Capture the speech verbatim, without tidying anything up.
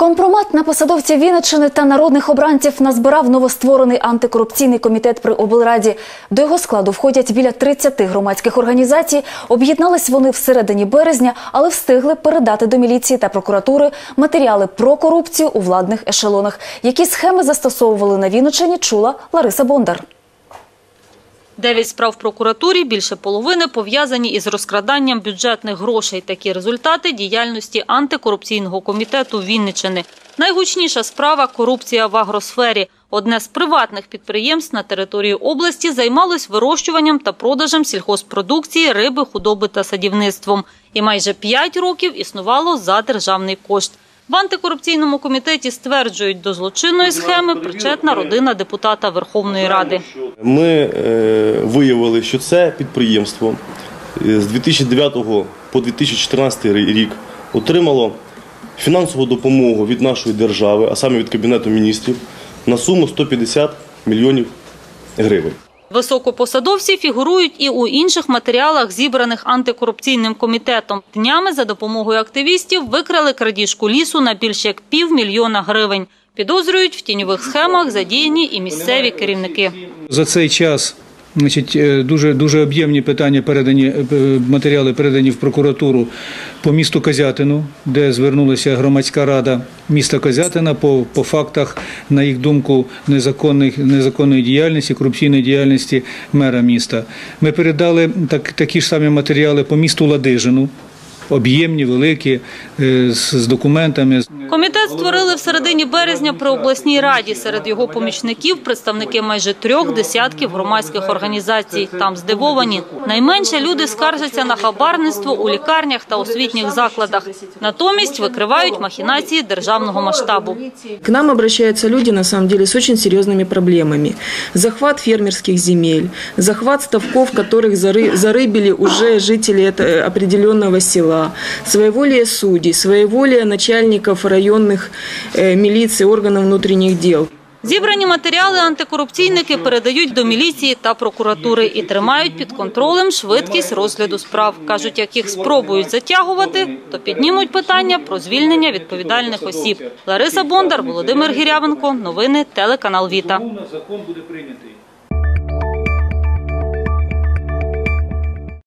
Компромат на посадовців Вінниччини та народних обранців назбирав новостворений антикорупційний комітет при облраді. До його складу входять біля тридцяти громадських організацій. Об'єднались вони в середині березня, але встигли передати до міліції та прокуратури матеріали про корупцію у владних ешелонах. Які схеми застосовували на Вінниччині, чула Лариса Бондар. Дев'ять справ в прокуратурі, більше половини пов'язані із розкраданням бюджетних грошей. Такі результати діяльності антикорупційного комітету Вінниччини. Найгучніша справа – корупція в агросфері. Одне з приватних підприємств на території області займалось вирощуванням та продажем сільгосппродукції, риби, худоби та садівництвом. І майже п'ять років існувало за державний кошт. В антикорупційному комітеті стверджують, до злочинної схеми причетна родина депутата Верховної Ради. Ми е, виявили, що це підприємство з дві тисячі дев'ятого по дві тисячі чотирнадцятий рік отримало фінансову допомогу від нашої держави, а саме від Кабінету міністрів, на суму сто п'ятдесят мільйонів гривень. Високопосадовці фігурують і у інших матеріалах, зібраних антикорупційним комітетом. Днями за допомогою активістів викрали крадіжку лісу на більш як півмільйона гривень. Підозрюють, в тіньових схемах задіяні і місцеві керівники. За цей час значить, дуже, дуже об'ємні питання передані, матеріали передані в прокуратуру по місту Козятину, де звернулася громадська рада міста Козятина по, по фактах, на їх думку, незаконних, незаконної діяльності, корупційної діяльності мера міста. Ми передали так, такі ж самі матеріали по місту Ладижину, об'ємні, великі, з документами. Комітет створили в середині березня при обласній раді. Серед його помічників – представники майже трьох десятків громадських організацій. Там здивовані. Найменше люди скаржаться на хабарництво у лікарнях та освітніх закладах. Натомість викривають махінації державного масштабу. К нам обращаются люди, на самом деле, с очень серьезными проблемами. Захват фермерских земель, захват ставков, которых зарыбили уже жители определенного села, своеволие судей, своеволие начальников районных милиций, органов внутренних дел. Зібрані матеріали антикорупційники передають до міліції та прокуратури і тримають під контролем швидкість розгляду справ. Кажуть, як їх спробують затягувати, то піднімуть питання про звільнення відповідальних осіб. Лариса Бондар, Володимир Гірявенко. Новини телеканал Віта.